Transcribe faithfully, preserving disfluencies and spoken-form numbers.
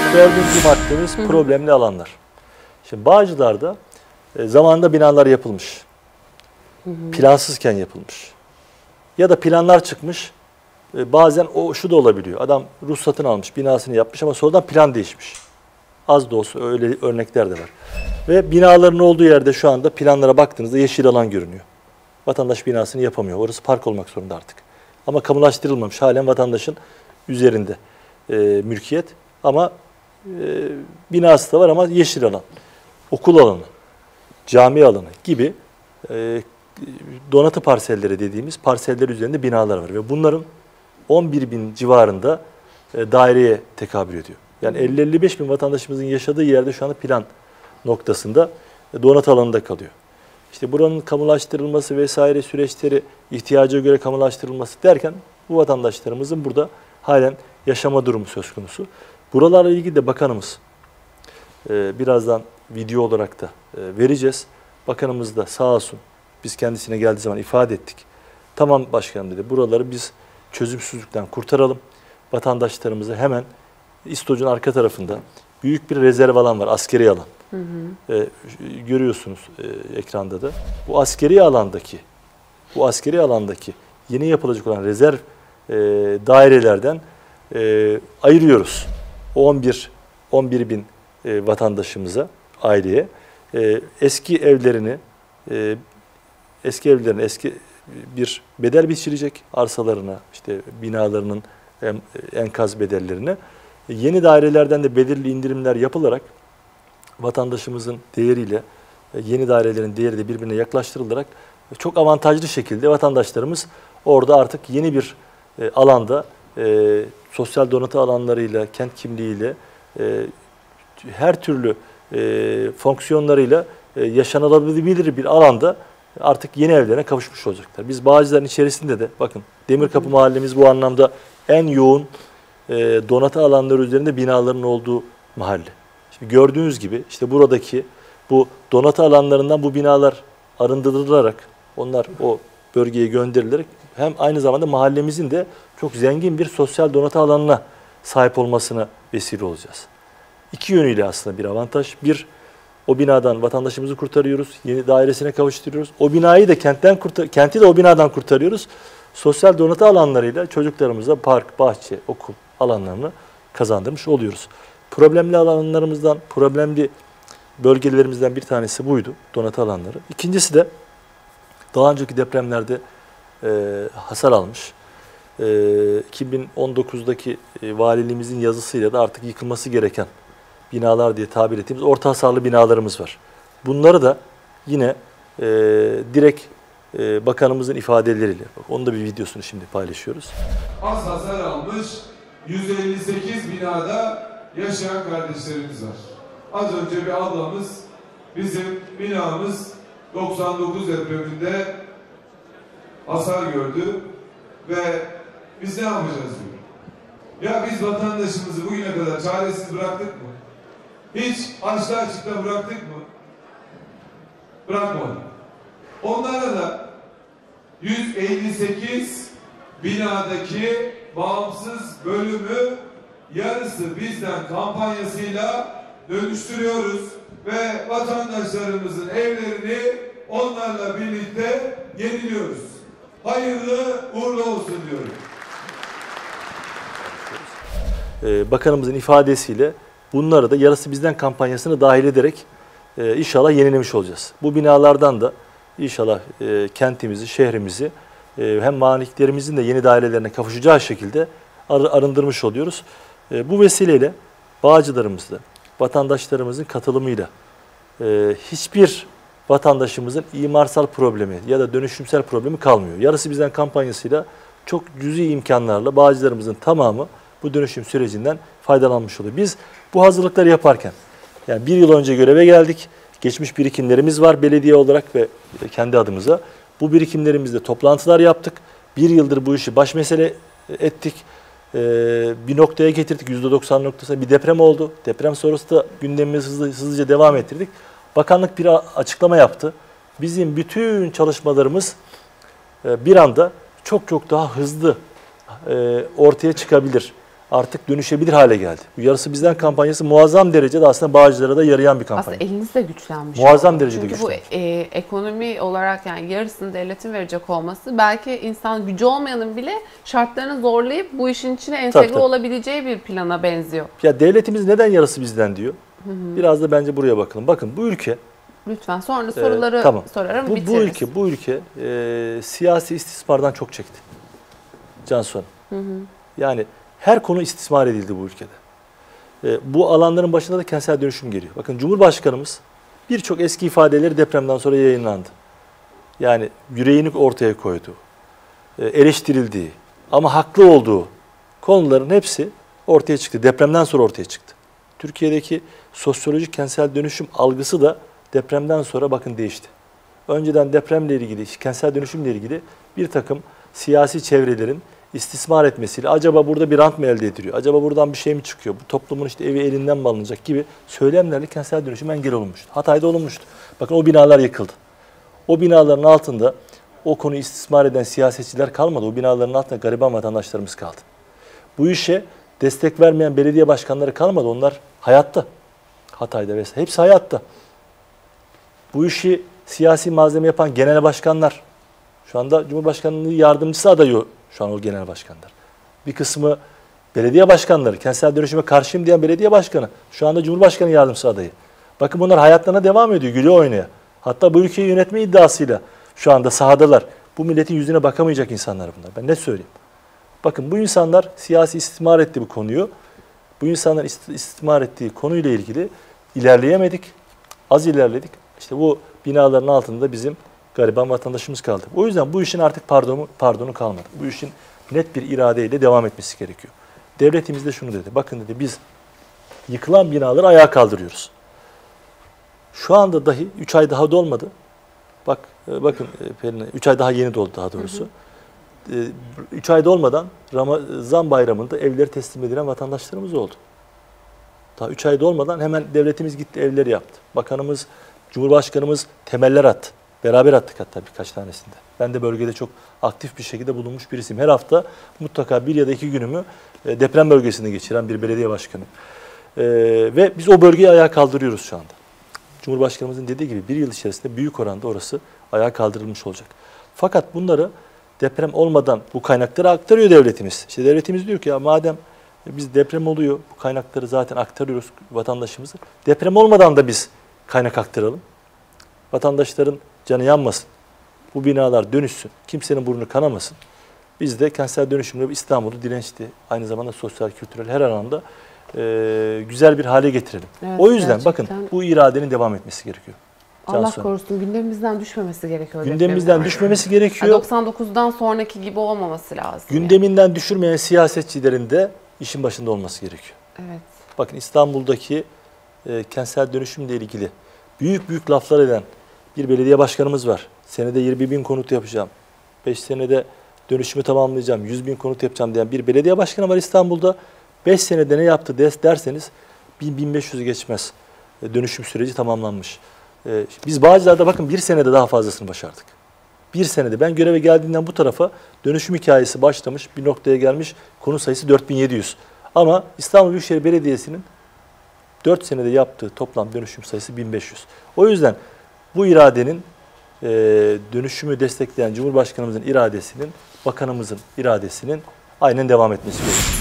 Dördüncü maddemiz problemli alanlar. Şimdi Bağcılar'da e, zamanında binalar yapılmış. Hı hı. Plansızken yapılmış. Ya da planlar çıkmış. E, bazen o şu da olabiliyor. Adam ruhsatını almış, binasını yapmış ama sonradan plan değişmiş. Az da olsa öyle örnekler de var. Ve binaların olduğu yerde şu anda planlara baktığınızda yeşil alan görünüyor. Vatandaş binasını yapamıyor. Orası park olmak zorunda artık. Ama kamulaştırılmamış. Halen vatandaşın üzerinde e, mülkiyet. Ama e, binası da var ama yeşil alan. Okul alanı, cami alanı gibi e, donatı parselleri dediğimiz parseller üzerinde binalar var. Ve bunların on bir bin civarında e, daireye tekabül ediyor. Yani elli elli beş bin vatandaşımızın yaşadığı yerde şu anda plan noktasında e, donatı alanında kalıyor. İşte buranın kamulaştırılması vesaire süreçleri ihtiyaca göre kamulaştırılması derken bu vatandaşlarımızın burada halen yaşama durumu söz konusu. Buralarla ilgili de bakanımız e, birazdan video olarak da e, vereceğiz. Bakanımız da sağ olsun biz kendisine geldiği zaman ifade ettik. Tamam başkanım dedi, buraları biz çözümsüzlükten kurtaralım. Vatandaşlarımızı hemen İstoç'un arka tarafında büyük bir rezerv alan var, askeri alan. Hı hı. E, görüyorsunuz e, ekranda da. Bu askeri alandaki bu askeri alandaki yeni yapılacak olan rezerv e, dairelerden e, ayırıyoruz. on bir on bir bin e, vatandaşımıza, aileye e, eski evlerini e, eski evlerini eski bir bedel biçilecek arsalarına, işte binalarının en, enkaz bedellerine. Yeni dairelerden de belirli indirimler yapılarak vatandaşımızın değeriyle yeni dairelerin değeri de birbirine yaklaştırılarak çok avantajlı şekilde vatandaşlarımız orada artık yeni bir e, alanda e, sosyal donatı alanlarıyla, kent kimliğiyle, e, her türlü e, fonksiyonlarıyla e, yaşanılabilir bir alanda artık yeni evlerine kavuşmuş olacaklar. Biz Bağcılar'ın içerisinde de bakın Demirkapı mahallemiz bu anlamda en yoğun e, donatı alanları üzerinde binaların olduğu mahalle. Şimdi gördüğünüz gibi işte buradaki bu donatı alanlarından bu binalar arındırılarak onlar o bölgeye gönderilerek hem aynı zamanda mahallemizin de çok zengin bir sosyal donatı alanına sahip olmasına vesile olacağız. İki yönüyle aslında bir avantaj. Bir, o binadan vatandaşımızı kurtarıyoruz, yeni dairesine kavuşturuyoruz. O binayı da kentten kurtar, kenti de o binadan kurtarıyoruz. Sosyal donatı alanlarıyla çocuklarımıza park, bahçe, okul alanlarını kazandırmış oluyoruz. Problemli alanlarımızdan, problemli bölgelerimizden bir tanesi buydu, donatı alanları. İkincisi de daha önceki depremlerde e, hasar almış. E, iki bin on dokuzdaki e, valiliğimizin yazısıyla da artık yıkılması gereken binalar diye tabir ettiğimiz orta hasarlı binalarımız var. Bunları da yine e, direkt e, bakanımızın ifadeleriyle, bak, onun da bir videosunu şimdi paylaşıyoruz. Az hasar almış yüz elli sekiz binada yaşayan kardeşlerimiz var. Az önce bir ablamız bizim binamız doksan dokuz depreminde hasar gördü ve biz ne yapacağız diyor. Ya biz vatandaşımızı bugüne kadar çaresiz bıraktık mı? Hiç açlığa açıkta bıraktık mı? Bırakmadık. Onlara da yüz elli sekiz binadaki bağımsız bölümü yarısı bizden kampanyasıyla dönüştürüyoruz ve vatandaşlarımızın evlerini onlarla birlikte yeniliyoruz. Hayırlı uğurlu olsun diyorum. Ee, bakanımızın ifadesiyle bunları da yarısı bizden kampanyasını dahil ederek e, inşallah yenilemiş olacağız. Bu binalardan da inşallah e, kentimizi, şehrimizi e, hem maliklerimizin de yeni dairelerine kavuşacağı şekilde ar arındırmış oluyoruz. E, bu vesileyle Bağcılarımızda vatandaşlarımızın katılımıyla e, hiçbir vatandaşımızın imarsal problemi ya da dönüşümsel problemi kalmıyor. Yarısı bizden kampanyasıyla çok cüzi imkanlarla Bağcılarımızın tamamı bu dönüşüm sürecinden faydalanmış oluyor. Biz bu hazırlıkları yaparken, yani bir yıl önce göreve geldik. Geçmiş birikimlerimiz var belediye olarak ve kendi adımıza. Bu birikimlerimizde toplantılar yaptık. Bir yıldır bu işi baş mesele ettik. Ee, bir noktaya getirdik. yüzde doksan noktasında bir deprem oldu. Deprem sonrası da gündemimizi hızlı, hızlıca devam ettirdik. Bakanlık bir açıklama yaptı. Bizim bütün çalışmalarımız bir anda çok çok daha hızlı ortaya çıkabilir. artık dönüşebilir hale geldi. Bu yarısı bizden kampanyası muazzam derecede aslında Bağcılar'a da yarayan bir kampanya. Aslında eliniz de güçlenmiş. Muazzam oldu. derecede Çünkü güçlenmiş. bu e, ekonomi olarak yani yarısını devletin verecek olması belki insan gücü olmayanın bile şartlarını zorlayıp bu işin içine entegre Tabii, tabii. olabileceği bir plana benziyor. Ya devletimiz neden yarısı bizden diyor? Hı hı. Biraz da bence buraya bakalım. Bakın bu ülke Lütfen sonra soruları e, tamam. sorarım, bu, bitiririz. bu ülke bu ülke e, siyasi istismardan çok çekti. Cansu Hanım. Hı hı. Yani her konu istismar edildi bu ülkede. E, bu alanların başında da kentsel dönüşüm geliyor. Bakın Cumhurbaşkanımız birçok eski ifadeleri depremden sonra yayınlandı. Yani yüreğini ortaya koydu. E, eleştirildiği ama haklı olduğu konuların hepsi ortaya çıktı. Depremden sonra ortaya çıktı. Türkiye'deki sosyolojik kentsel dönüşüm algısı da depremden sonra bakın değişti. Önceden depremle ilgili, kentsel dönüşümle ilgili bir takım siyasi çevrelerin istismar etmesiyle acaba burada bir rant mı elde ediliyor? Acaba buradan bir şey mi çıkıyor? Bu toplumun işte evi elinden mi alınacak gibi söylemlerle kentsel dönüşüm engel olunmuştu. Hatay'da olunmuştu. Bakın o binalar yıkıldı. O binaların altında o konuyu istismar eden siyasetçiler kalmadı. O binaların altında gariban vatandaşlarımız kaldı. Bu işe destek vermeyen belediye başkanları kalmadı. Onlar hayatta. Hatay'da vesaire. Hepsi hayatta. Bu işi siyasi malzeme yapan genel başkanlar. Şu anda Cumhurbaşkanlığı yardımcısı adayı şu an o genel başkanlar. Bir kısmı belediye başkanları, kentsel dönüşüme karşıyım diyen belediye başkanı. Şu anda Cumhurbaşkanı yardımcısı adayı. Bakın bunlar hayatlarına devam ediyor, güle oynaya. Hatta bu ülkeyi yönetme iddiasıyla şu anda sahadalar. Bu milletin yüzüne bakamayacak insanlar bunlar. Ben ne söyleyeyim? Bakın bu insanlar siyasi istismar etti bu konuyu. Bu insanlar istismar ettiği konuyla ilgili ilerleyemedik. Az ilerledik. İşte bu binaların altında bizim gariban vatandaşımız kaldı. O yüzden bu işin artık pardonu, pardonu kalmadı. Bu işin net bir iradeyle devam etmesi gerekiyor. Devletimiz de şunu dedi. Bakın dedi biz yıkılan binaları ayağa kaldırıyoruz. Şu anda dahi üç ay daha dolmadı. Bak bakın Pelin, üç ay daha yeni doldu daha doğrusu. üç ay dolmadan Ramazan bayramında evleri teslim edilen vatandaşlarımız oldu. Daha üç ay dolmadan hemen devletimiz gitti evleri yaptı. Bakanımız, Cumhurbaşkanımız temeller attı. Beraber attık hatta birkaç tanesinde. Ben de bölgede çok aktif bir şekilde bulunmuş birisiyim. Her hafta mutlaka bir ya da iki günümü deprem bölgesinde geçiren bir belediye başkanıyım. Ee, ve biz o bölgeyi ayağa kaldırıyoruz şu anda. Cumhurbaşkanımızın dediği gibi bir yıl içerisinde büyük oranda orası ayağa kaldırılmış olacak. Fakat bunları deprem olmadan bu kaynakları aktarıyor devletimiz. İşte devletimiz diyor ki ya madem biz deprem oluyor, bu kaynakları zaten aktarıyoruz vatandaşımıza. Deprem olmadan da biz kaynak aktaralım. Vatandaşların canı yanmasın. Bu binalar dönüşsün. Kimsenin burnu kanamasın. Biz de kentsel dönüşümle İstanbul'u dirençli, aynı zamanda sosyal, kültürel her alanda e, güzel bir hale getirelim. Evet, o yüzden gerçekten bakın bu iradenin devam etmesi gerekiyor. Allah Cansu. korusun gündemimizden düşmemesi gerekiyor. Gündemimizden düşmemesi gerekiyor. doksan dokuzdan sonraki gibi olmaması lazım. Gündeminden yani. düşürmeyen siyasetçilerin de işin başında olması gerekiyor. Evet. Bakın İstanbul'daki e, kentsel dönüşümle ilgili büyük büyük laflar eden bir belediye başkanımız var. Senede yirmi bin konut yapacağım. beş senede dönüşümü tamamlayacağım. yüz bin konut yapacağım diyen bir belediye başkanı var İstanbul'da. beş senede ne yaptı derseniz bin bin beş yüzü geçmez. Dönüşüm süreci tamamlanmış. Biz Bağcılar'da bakın bir senede daha fazlasını başardık. Bir senede ben göreve geldiğinden bu tarafa dönüşüm hikayesi başlamış. Bir noktaya gelmiş. Konut sayısı dört bin yedi yüz. Ama İstanbul Büyükşehir Belediyesi'nin dört senede yaptığı toplam dönüşüm sayısı bin beş yüz. O yüzden bu iradenin e, dönüşümü destekleyen Cumhurbaşkanımızın iradesinin, bakanımızın iradesinin aynen devam etmesi gerekiyor.